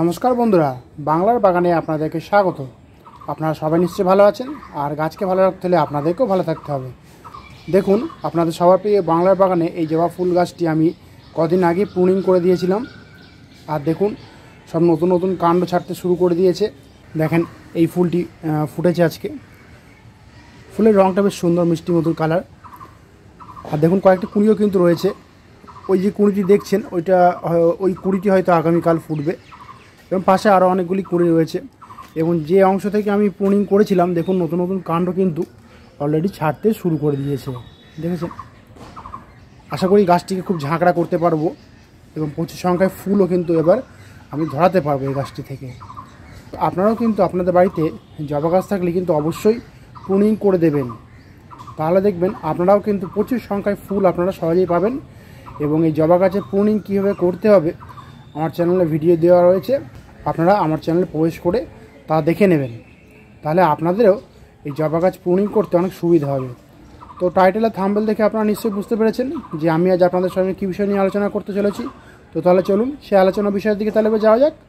নমস্কার বন্ধুরা, বাংলার বাগানে আপনাদেরকে স্বাগত। আপনারা সবাই নিশ্চয়ই ভালো আছেন, আর গাছকে ভালো রাখতে হলে আপনাদেরকেও ভালো থাকতে হবে। দেখুন, আপনাদের সবার প্রিয় বাংলার বাগানে এই জবা ফুল গাছটি আমি কদিন আগে প্রুনিং করে দিয়েছিলাম। আর দেখুন, সব নতুন নতুন কাণ্ড ছাড়তে শুরু করে দিয়েছে। দেখেন, এই ফুলটি ফুটেছে আজকে। ফুলের রঙটা বেশ সুন্দর, মিষ্টি মধুর কালার। আর দেখুন, কয়েকটা কুঁড়িও কিন্তু রয়েছে। ওই যে কুঁড়িটি দেখছেন, ওই কুঁড়িটি হয়তো আগামীকাল ফুটবে। এবং পাশে আরও অনেকগুলি কুঁড়ি রয়েছে। এবং যে অংশ থেকে আমি প্রুনিং করেছিলাম, দেখুন নতুন নতুন কাণ্ড কিন্তু অলরেডি ছাড়তে শুরু করে দিয়েছে। দেখেছেন? আশা করি গাছটিকে খুব ঝাঁকড়া করতে পারবো এবং প্রচুর সংখ্যায় ফুলও কিন্তু এবার আমি ধরাতে পারবো এই গাছটি থেকে। আপনারাও কিন্তু আপনাদের বাড়িতে জবা গাছ থাকলে কিন্তু অবশ্যই প্রুনিং করে দেবেন। তাহলে দেখবেন আপনারাও কিন্তু প্রচুর সংখ্যায় ফুল আপনারা সহজেই পাবেন। এবং এই জবা গাছের প্রুনিং কীভাবে করতে হবে আমার চ্যানেলে ভিডিও দেওয়া রয়েছে, আপনারা আমার চ্যানেলে প্রবেশ করে তা দেখে নেবেন। তাহলে আপনাদেরও এই জবা গাছ প্রুনিং করতে অনেক সুবিধা হবে। তো টাইটেল আর থাম্বনেল দেখে আপনারা নিশ্চয়ই বুঝতে পেরেছেন যে আমি আজ আপনাদের সঙ্গে কী বিষয় নিয়ে আলোচনা করতে চলেছি। তো তাহলে চলুন সেই আলোচনা বিষয়ের দিকে তাহলে যাওয়া যাক।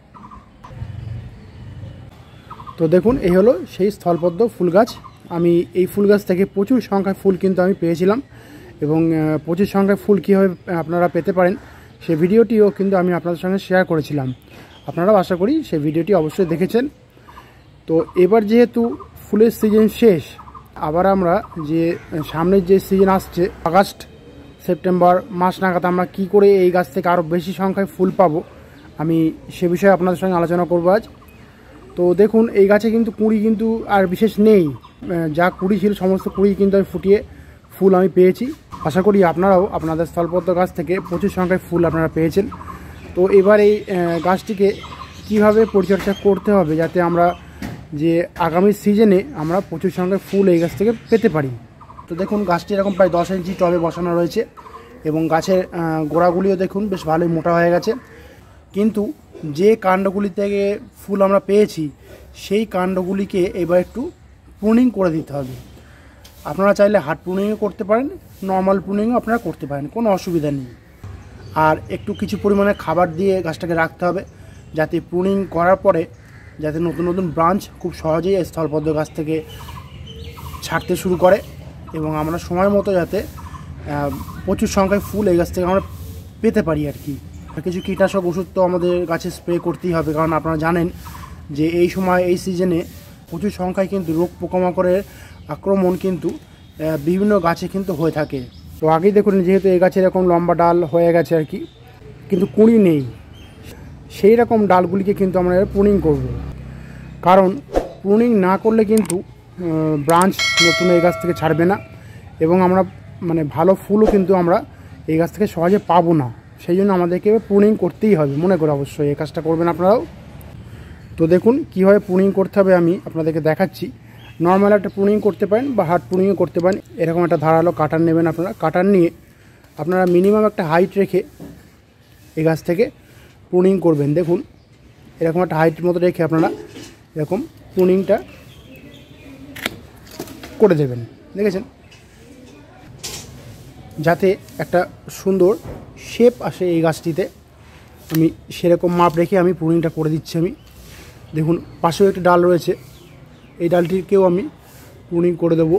তো দেখুন, এই হলো সেই স্থলপদ্ম ফুল গাছ। আমি এই ফুল গাছ থেকে প্রচুর সংখ্যায় ফুল কিন্তু আমি পেয়েছিলাম। এবং প্রচুর সংখ্যায় ফুল কীভাবে আপনারা পেতে পারেন সেই ভিডিওটিও কিন্তু আমি আপনাদের সঙ্গে শেয়ার করেছিলাম। আপনারাও আশা করি সেই ভিডিওটি অবশ্যই দেখেছেন। তো এবার যেহেতু ফুলের সিজন শেষ, আবার আমরা যে সামনের যে সিজন আসছে আগস্ট সেপ্টেম্বর মাস নাগাদ আমরা কী করে এই গাছ থেকে আরও বেশি সংখ্যায় ফুল পাবো, আমি সে বিষয়ে আপনাদের সঙ্গে আলোচনা করব আজ। তো দেখুন, এই গাছে কিন্তু কুঁড়ি কিন্তু আর বিশেষ নেই। যা কুঁড়ি ছিল সমস্ত কুঁড়ি কিন্তু আমি ফুটিয়ে ফুল আমি পেয়েছি। আশা করি আপনারাও আপনাদের স্থলপদ্ম গাছ থেকে প্রচুর সংখ্যায় ফুল আপনারা পেয়েছেন। তো এবার এই গাছটিকে কিভাবে পরিচর্যা করতে হবে যাতে আমরা যে আগামী সিজনে আমরা প্রচুর সংখ্যায় ফুল এই গাছ থেকে পেতে পারি। তো দেখুন, গাছটি এরকম প্রায় 10 ইঞ্চি টবে বসানো রয়েছে এবং গাছের গোড়াগুলিও দেখুন বেশ ভালোই মোটা হয়ে গেছে। কিন্তু যে কাণ্ডগুলি থেকে ফুল আমরা পেয়েছি সেই কাণ্ডগুলিকে এবার একটু প্রুনিং করে দিতে হবে। আপনারা চাইলে হার্ড প্রুনিংও করতে পারেন, নর্মাল প্রুনিংও আপনারা করতে পারেন, কোনো অসুবিধা নেই। আর একটু কিছু পরিমাণে খাবার দিয়ে গাছটাকে রাখতে হবে যাতে প্রুনিং করার পরে যাতে নতুন নতুন ব্রাঞ্চ খুব সহজেই স্থলপদ্ম গাছ থেকে ছাড়তে শুরু করে এবং আমরা সময় মতো যাতে প্রচুর সংখ্যায় ফুল এই গাছ থেকে আমরা পেতে পারি আর কি। আর কিছু কীটনাশক ওষুধ তো আমাদের গাছে স্প্রে করতেই হবে, কারণ আপনারা জানেন যে এই সময় এই সিজনে প্রচুর সংখ্যায় কিন্তু রোগ পোকামাকড়ের আক্রমণ কিন্তু বিভিন্ন গাছে কিন্তু হয়ে থাকে। তো আগেই দেখুন, যেহেতু এই গাছের এরকম লম্বা ডাল হয়ে গেছে আর কি, কিন্তু কুঁড়ি নেই, সেই রকম ডালগুলিকে কিন্তু আমরা প্রুনিং করব। কারণ প্রুনিং না করলে কিন্তু ব্রাঞ্চ নতুন এই গাছ থেকে ছাড়বে না এবং আমরা ভালো ফুলও কিন্তু আমরা এই গাছ থেকে সহজে পাবো না। সেই জন্য আমাদেরকে প্রুনিং করতেই হবে, মনে করে অবশ্যই এই কাজটা করবেন আপনারাও। তো দেখুন কীভাবে প্রুনিং করতে হবে আমি আপনাদেরকে দেখাচ্ছি। নর্মাল একটা প্রুনিং করতে পারেন বা হার্ড প্রুনিংও করতে পারেন। এরকম একটা ধারালো কাটার নেবেন আপনারা। কাটার নিয়ে আপনারা মিনিমাম একটা হাইট রেখে এই গাছ থেকে প্রুনিং করবেন। দেখুন, এরকম একটা হাইটের মতো রেখে আপনারা এরকম প্রুনিংটা করে দেবেন। দেখেছেন? যাতে একটা সুন্দর শেপ আসে এই গাছটিতে, আমি সেরকম মাপ রেখে আমি প্রুনিংটা করে দিচ্ছি। আমি দেখুন, পাশেও একটা ডাল রয়েছে, এই ডালটিকেও আমি প্রুনিং করে দেব।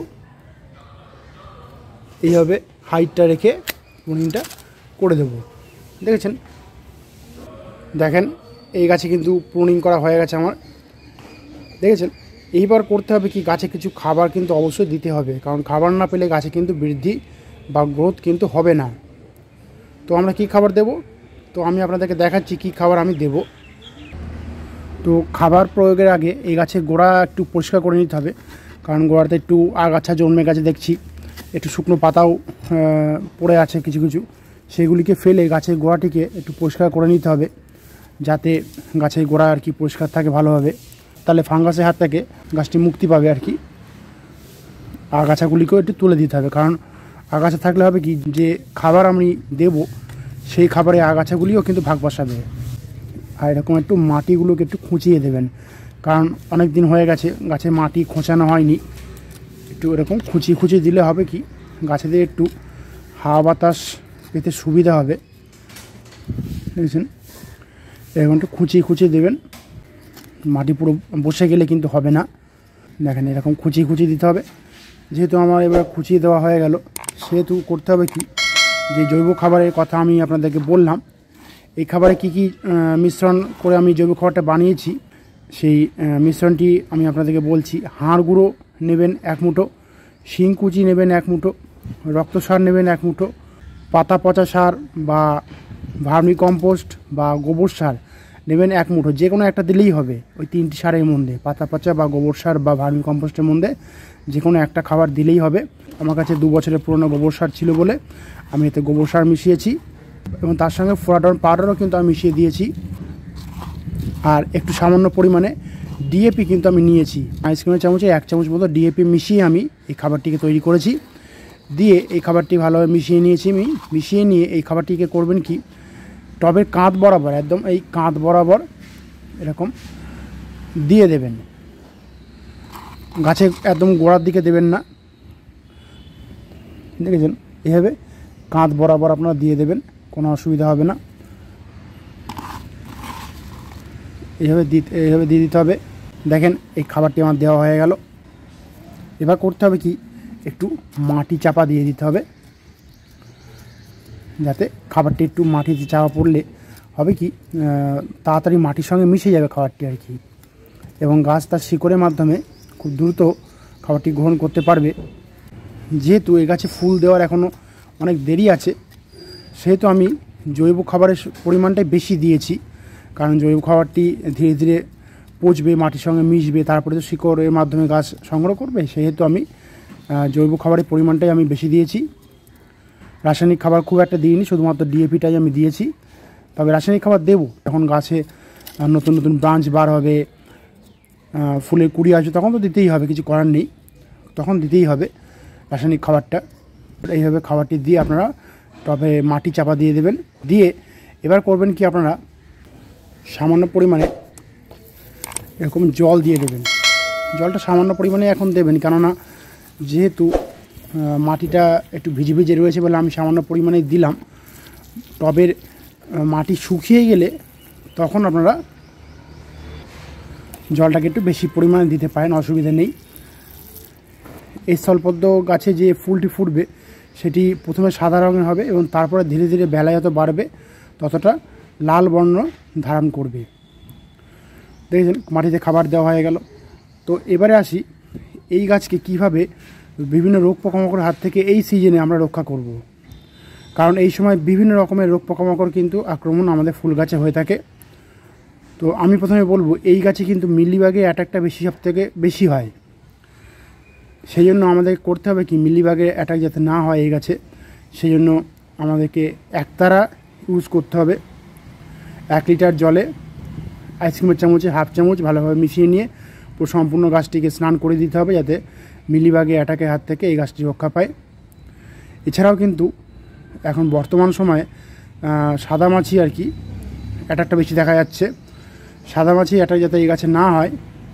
এইভাবে হাইটটা রেখে প্রুনিংটা করে দেব। দেখেছেন? দেখেন, এই গাছে কিন্তু প্রুনিং করা হয়ে গেছে আমার। দেখেছেন? এইবার করতে হবে কি, গাছে কিছু খাবার কিন্তু অবশ্যই দিতে হবে, কারণ খাবার না পেলে গাছে কিন্তু বৃদ্ধি বা গ্রোথ কিন্তু হবে না। তো আমরা কি খাবার দেব, তো আমি আপনাদেরকে দেখাচ্ছি কি খাবার আমি দেব। তো খাবার প্রয়োগের আগে এই গাছের গোড়া একটু পরিষ্কার করে নিতে হবে, কারণ গোড়াতে একটু আগাছা জন্মে গেছে দেখছি, একটু শুকনো পাতাও পড়ে আছে কিছু কিছু, সেগুলিকে ফেলে গাছের গোড়াটিকে একটু পরিষ্কার করে নিতে হবে যাতে গাছের গোড়া আর কি পরিষ্কার থাকে ভালোভাবে। তাহলে ফাঙ্গাসের হাত থেকে গাছটি মুক্তি পাবে আর কি। আগাছাগুলিকেও একটু তুলে দিতে হবে, কারণ আগাছা থাকলে হবে কি, যে খাবার আমি দেব সেই খাবারে আগাছাগুলিও কিন্তু ভাগ বসাবে। আর এরকম একটু মাটিগুলোকে একটু খুঁচিয়ে দেবেন, কারণ অনেক দিন হয়ে গেছে গাছে মাটি খোঁচানো হয়নি। একটু এরকম খুঁচিয়ে দিলে হবে কি, গাছেদের একটু হাওয়া বাতাস পেতে সুবিধা হবে। দেখেছেন? এরকম একটু খুঁচিয়ে দেবেন। মাটি পুরো বসে গেলে কিন্তু হবে না। দেখেন এরকম খুঁচিয়ে খুঁচিয়ে দিতে হবে। যেহেতু আমার এবার খুঁচিয়ে দেওয়া হয়ে গেল, সেহেতু করতে হবে কি, যে জৈব খাবারের কথা আমি আপনাদেরকে বললাম, এই খাবারে কি কি মিশ্রণ করে আমি জৈব খাবারটা বানিয়েছি সেই মিশ্রণটি আমি আপনাদেরকে বলছি। হাড় গুঁড়ো নেবেন 1 মুঠো, শিংকুচি নেবেন 1 মুঠো, রক্ত সার নেবেন 1 মুঠো, পাতা পচা সার বা ভার্মি কম্পোস্ট বা গোবর সার নেবেন 1 মুঠো। যে কোনো একটা দিলেই হবে ওই 3টি সারের মধ্যে, পাতা পচা বা গোবর সার বা ভার্মি কম্পোস্টের মধ্যে যে কোনো একটা খাবার দিলেই হবে। আমার কাছে 2 বছরের পুরনো গোবর সার ছিল বলে আমি এতে গোবর সার মিশিয়েছি, এবং তার সঙ্গে ফোরাডন পাউডারও কিন্তু আমি মিশিয়ে দিয়েছি। আর একটু সামান্য পরিমাণে ডিএপি কিন্তু আমি নিয়েছি, আইসক্রিমের চামচে 1 চামচ মতো ডিএপি মিশিয়ে আমি এই খাবারটিকে তৈরি করেছি। দিয়ে এই খাবারটি ভালোভাবে মিশিয়ে নিয়েছি আমি। মিশিয়ে নিয়ে এই খাবারটিকে করবেন কি, টবের কাঁধ বরাবর, একদম এই কাঁধ বরাবর এরকম দিয়ে দেবেন। গাছে একদম গোড়ার দিকে দেবেন না, দেখেছেন, এভাবে কাঁধ বরাবর আপনারা দিয়ে দেবেন, কোনো অসুবিধা হবে না। এইভাবে দিয়ে দিতে হবে। দেখেন এই খাবারটি আমার দেওয়া হয়ে গেল। এবার করতে হবে কি, একটু মাটি চাপা দিয়ে দিতে হবে, যাতে খাবারটি একটু মাটিতে চাপা পড়লে হবে কি, তাড়াতাড়ি মাটির সঙ্গে মিশে যাবে খাবারটি আর কি, এবং গাছ তার শিকড়ের মাধ্যমে খুব দ্রুত খাবারটি গ্রহণ করতে পারবে। যেহেতু এই গাছে ফুল দেওয়ার এখনও অনেক দেরি আছে, সেহেতু আমি জৈব খাবারের পরিমাণটাই বেশি দিয়েছি। কারণ জৈব খাবারটি ধীরে ধীরে পচবে, মাটির সঙ্গে মিশবে, তারপরে তো শিকড়ের মাধ্যমে গাছ সংগ্রহ করবে, সেহেতু আমি জৈব খাবারের পরিমাণটাই আমি বেশি দিয়েছি। রাসায়নিক খাবার খুব একটা দিইনি, শুধুমাত্র ডিএপিটাই আমি দিয়েছি। তবে রাসায়নিক খাবার দেবো যখন গাছে নতুন নতুন ব্রাঞ্চ বার হবে, ফুলের কুড়ি আসবে, তখন তো দিতেই হবে, কিছু করার নেই, তখন দিতেই হবে রাসায়নিক খাবারটা। এইভাবে খাবারটি দিয়ে আপনারা টবে মাটি চাপা দিয়ে দেবেন। দিয়ে এবার করবেন কি, আপনারা সামান্য পরিমাণে এরকম জল দিয়ে দেবেন। জলটা সামান্য পরিমাণে এখন দেবেন, কেননা যেহেতু মাটিটা একটু ভিজে ভিজে রয়েছে বলে আমি সামান্য পরিমাণে দিলাম। টবের মাটি শুকিয়ে গেলে তখন আপনারা জলটাকে একটু বেশি পরিমাণে দিতে পারেন, অসুবিধা নেই। এই স্থলপদ্ম গাছে যে ফুলটি ফুটবে সেটি প্রথমে সাদা রঙের হবে, এবং তারপরে ধীরে ধীরে বেলা যত বাড়বে ততটা লাল বর্ণ ধারণ করবে। দেখেছেন মাটিতে খাবার দেওয়া হয়ে গেল। তো এবারে আসি, এই গাছকে কিভাবে বিভিন্ন রোগ পোকামাকড়ের হাত থেকে এই সিজনে আমরা রক্ষা করব। কারণ এই সময় বিভিন্ন রকমের রোগ পোকামাকড় কিন্তু আক্রমণ আমাদের ফুল গাছে হয়ে থাকে। তো আমি প্রথমে বলবো, এই গাছে কিন্তু মিলিবাগের অ্যাটাকটা সব থেকে বেশি হয়। সেই জন্য আমাদের করতে হবে কি, মিলিবাগের অ্যাটাক যাতে না হয় এই গাছে, সেই জন্য আমাদেরকে একতারা ইউজ করতে হবে। 1 লিটার জলে আইসক্রিমের চামচে 1/2 চামচ ভালোভাবে মিশিয়ে নিয়ে পুরো সম্পূর্ণ গাছটিকে স্নান করে দিতে হবে, যাতে মিলিবাগের অ্যাটাকের হাত থেকে এই গাছটি রক্ষা পায়। এছাড়াও কিন্তু এখন বর্তমান সময়ে সাদামাছি আর কি অ্যাটাকটা বেশি দেখা যাচ্ছে। সাদামাছি অ্যাটাক যাতে এই গাছে না হয়,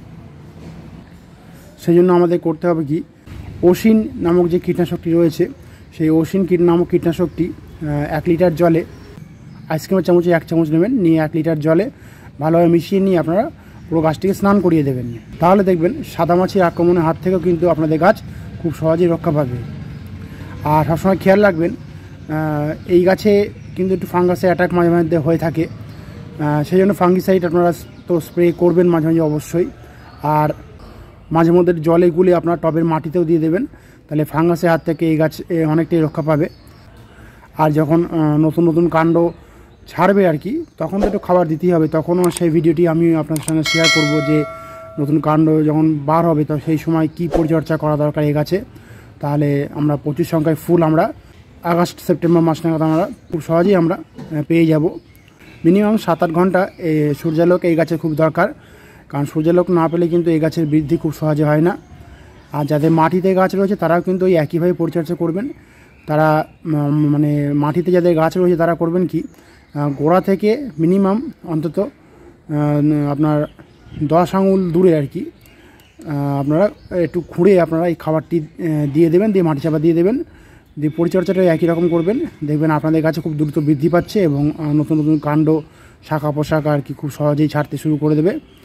সেই জন্য আমাদের করতে হবে কি, ওসিন নামক যে কীটনাশকটি রয়েছে, সেই ওসিন নামক কীটনাশকটি 1 লিটার জলে আইসক্রিমের চামচে 1 চামচ নেবেন, নিয়ে 1 লিটার জলে ভালোভাবে মিশিয়ে নিয়ে আপনারা পুরো গাছটিকে স্নান করিয়ে দেবেন। তাহলে দেখবেন সাদামাছির আক্রমণের হাত থেকেও কিন্তু আপনাদের গাছ খুব সহজেই রক্ষা পাবে। আর সবসময় খেয়াল রাখবেন, এই গাছে কিন্তু একটু ফাঙ্গাসের অ্যাটাক মাঝে মাঝে হয়ে থাকে, সেই জন্য ফাঙ্গিসাইড আপনারা তো স্প্রে করবেন মাঝে মাঝে অবশ্যই। আর মাঝে মধ্যে জলে গুলে আপনার টবের মাটিতেও দিয়ে দেবেন, তাহলে ফাঙ্গাসের হাত থেকে এই গাছ অনেকটাই রক্ষা পাবে। আর যখন নতুন নতুন কাণ্ড ছাড়বে আর কি, তখন তো একটু খাবার দিতেই হবে। তখনও সেই ভিডিওটি আমি আপনাদের সঙ্গে শেয়ার করব, যে নতুন কাণ্ড যখন বার হবে তো সেই সময় কি পরিচর্যা করা দরকার এই গাছে। তাহলে আমরা প্রচুর সংখ্যায় ফুল আমরা আগস্ট সেপ্টেম্বর মাস নাগাদ আমরা খুব সহজেই আমরা পেয়ে যাব। মিনিমাম 7-8 ঘন্টা সূর্যালোক এই গাছে খুব দরকার, কারণ সূর্যালোক না পেলে কিন্তু এই গাছের বৃদ্ধি খুব সহজে হয় না। আর যাদের মাটিতে গাছ রয়েছে তারাও কিন্তু ওই একইভাবে পরিচর্যা করবেন। তারা মানে মাটিতে যাদের গাছ রয়েছে তারা করবেন কি, গোড়া থেকে মিনিমাম অন্তত আপনার 10 আঙুল দূরে আর কি আপনারা একটু খুঁড়ে আপনারা এই খাবারটি দিয়ে দেবেন, দিয়ে মাটি চাপা দিয়ে দেবেন, দিয়ে পরিচর্যাটা একই রকম করবেন। দেখবেন আপনাদের গাছে খুব দ্রুত বৃদ্ধি পাচ্ছে এবং নতুন নতুন কাণ্ড শাখা পোশাকা আর কি খুব সহজেই ছাড়তে শুরু করে দেবে।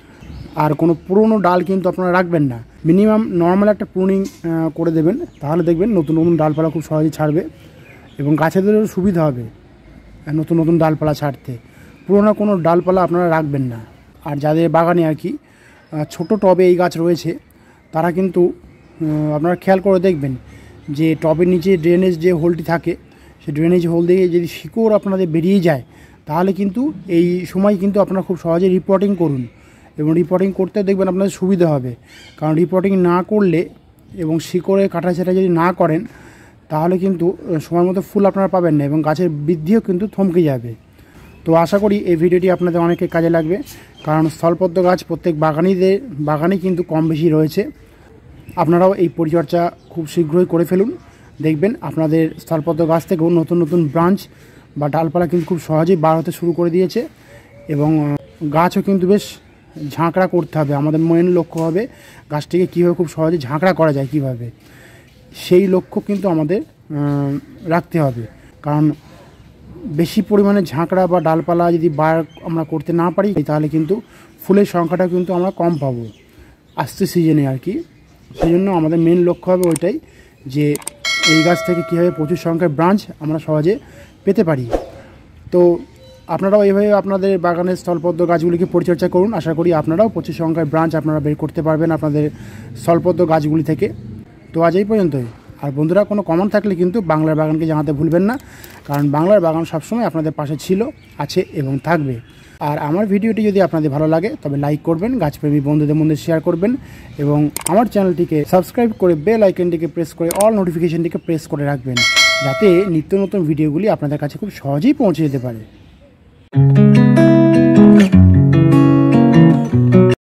আর কোনো পুরনো ডাল কিন্তু আপনারা রাখবেন না। মিনিমাম নর্মাল একটা প্রুনিং করে দেবেন, তাহলে দেখবেন নতুন নতুন ডালপালা খুব সহজেই ছাড়বে এবং গাছেদেরও সুবিধা হবে নতুন নতুন ডালপালা ছাড়তে। পুরোনো কোনো ডালপালা আপনারা রাখবেন না। আর যাদের বাগানে আর কি ছোটো টবে এই গাছ রয়েছে, তারা কিন্তু আপনারা খেয়াল করে দেখবেন যে টবের নিচে ড্রেনেজ যে হোলটি থাকে, সেই ড্রেনেজ হোল দিয়ে যদি শিকড় আপনাদের বেরিয়ে যায়, তাহলে কিন্তু এই সময় কিন্তু আপনারা খুব সহজে রিপোর্টিং করুন এবং রিপোর্টিং করতে দেখবেন আপনাদের সুবিধা হবে। কারণ রিপোর্টিং না করলে এবং শিকড়ে কাটাছাটা যদি না করেন, তাহলে কিন্তু সময় মতো ফুল আপনারা পাবেন না এবং গাছের বৃদ্ধিও কিন্তু থমকে যাবে। তো আশা করি এই ভিডিওটি আপনাদের অনেকের কাজে লাগবে, কারণ স্থলপদ্ম গাছ প্রত্যেক বাগানে কিন্তু কম বেশি রয়েছে। আপনারাও এই পরিচর্যা খুব শীঘ্রই করে ফেলুন, দেখবেন আপনাদের স্থলপদ্ম গাছ থেকেও নতুন নতুন ব্রাঞ্চ বা ডালপালা কিন্তু খুব সহজেই বার হতে শুরু করে দিয়েছে এবং গাছও কিন্তু বেশ ঝাঁকড়া করতে হবে। আমাদের মেন লক্ষ্য হবে গাছটিকে কীভাবে খুব সহজে ঝাঁকড়া করা যায় কীভাবে, সেই লক্ষ্য কিন্তু আমাদের রাখতে হবে। কারণ বেশি পরিমাণে ঝাঁকড়া বা ডালপালা যদি বার আমরা করতে না পারি, তাহলে কিন্তু ফুলের সংখ্যাটা কিন্তু আমরা কম পাবো আসছে সিজনে আর কি। সেই জন্য আমাদের মেন লক্ষ্য হবে ওইটাই, যে এই গাছ থেকে কীভাবে প্রচুর সংখ্যায় ব্রাঞ্চ আমরা সহজে পেতে পারি। তো আপনারাও এইভাবে আপনাদের বাগানের স্থলপদ্ম গাছগুলিকে পরিচর্যা করুন। আশা করি আপনারাও প্রচুর সংখ্যায় ব্রাঞ্চ আপনারা বের করতে পারবেন আপনাদের স্থলপদ্ম গাছগুলি থেকে। তো আজ এই পর্যন্তই। আর বন্ধুরা, কোনো কমেন্ট থাকলে কিন্তু বাংলার বাগানকে জানাতে ভুলবেন না, কারণ বাংলার বাগান সবসময় আপনাদের পাশে ছিল, আছে এবং থাকবে। আর আমার ভিডিওটি যদি আপনাদের ভালো লাগে তবে লাইক করবেন, গাছপ্রেমী বন্ধুদের মধ্যে শেয়ার করবেন এবং আমার চ্যানেলটিকে সাবস্ক্রাইব করে বেল আইকনটিকে প্রেস করে অল নোটিফিকেশনটিকে প্রেস করে রাখবেন, যাতে নিত্য নতুন ভিডিওগুলি আপনাদের কাছে খুব সহজেই পৌঁছে যেতে পারে।